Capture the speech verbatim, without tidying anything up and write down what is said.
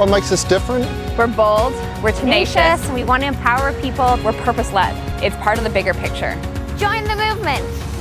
What makes us different? We're bold, we're tenacious, We want to empower people. we're purpose-led. It's part of the bigger picture. Join the movement.